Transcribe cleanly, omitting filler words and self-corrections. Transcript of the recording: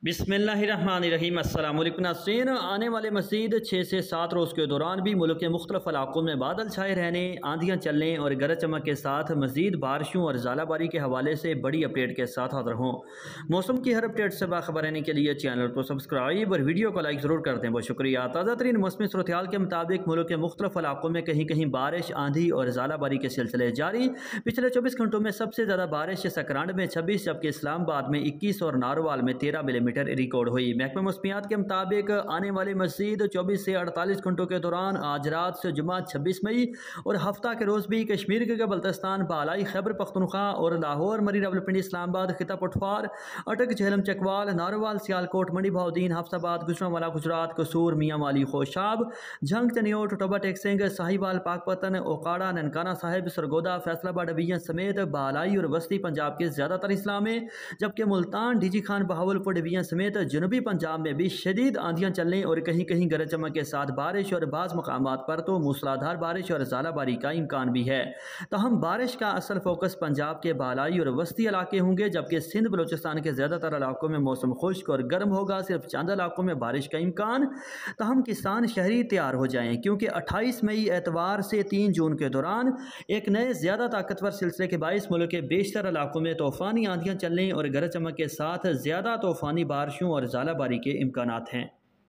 बिस्मिल्लाहिर्रहमानिर्रहीम। अस्सलाम वालेकुम नाज़रीन। आने वाले मज़ीद 6 से 7 रोज़ के दौरान भी मुल्क के मुख्तलिफ़ इलाकों में बादल छाए रहने, आंधियाँ चलने और गरज चमक के साथ मज़ीद बारिशों और ज़ालाबारी के हवाले से बड़ी अपडेट के साथ हाज़िर हों। मौसम की हर अपडेट से बाखबर रहने के लिए चैनल को सब्सक्राइब और वीडियो को लाइक ज़रूर कर दें। बहुत शुक्रिया। ताज़ा तरीन मौसमी सूरत-ए-हाल के मुताबिक मुल्क के मुख्तलिफ़ इलाकों में कहीं कहीं बारिश, आंधी और ज़ालाबारी के सिलसिले जारी। पिछले 24 घंटों में सबसे ज़्यादा बारिश सकरांड में 26, जबकि इस्लामाबाद में 21 और नारोवाल में 13 मिलीमीटर रिकॉर्ड हुई। महकमा मौसमियात के मुताबिक आने वाली मज़ीद 24 से 48 घंटों के दौरान आज रात से जुमा 26 मई और हफ्ता के रोज़ भी कश्मीर के बल्तिस्तान, बालाई खैबर पख्तूनख्वा और लाहौर, मरी रावलपिंडी, इस्लामाबाद, खिता पटवार, अटक, झेलम, चकवाल, नारोवाल, सियालकोट, मंडी बहाउद्दीन, हफ्साबाद, गुजरांवाला, गुजरात, कसूर, मियांवाली, खोशाब, झंग, चनियोट, टोबा टेक्सिंग, साहिवाल, पाकपतन, ओकाड़ा, ननकाना साहिब, सरगोदा, फैसलाबाद डिवीजन समेत बालाई और वस्ती पंजाब के ज़्यादातर इस्ला में, जबकि मुल्तान, डीजी खान, बहावलपुर डिवीजन समेत जनूबी पंजाब में भी शदीद आंधियां चलने और कहीं कहीं गरज चमक के साथ बारिश और बाज़ मकामात पर तो मूसलाधार बारिश और ज़ालाबारी का इम्कान भी है। तहम बारिश का असल फोकस पंजाब के बालाई और वस्ती इलाके होंगे, जबकि सिंध बलोचिस्तान के ज़्यादातर इलाकों में मौसम खुश्क और गर्म होगा। सिर्फ चंद इलाकों में बारिश का इम्कान। तहम किसान शहरी तैयार हो जाएं, क्योंकि 28 मई एतवार से 3 जून के दौरान एक नए ज़्यादा ताकतवर सिलसिले के बायस मुल्क के बेशतर इलाकों में तूफ़ानी आंधियां चलने और गरज चमक के साथ ज़्यादा तूफ़ानी बारिशों और ज़ालाबारी के इम्कानात हैं।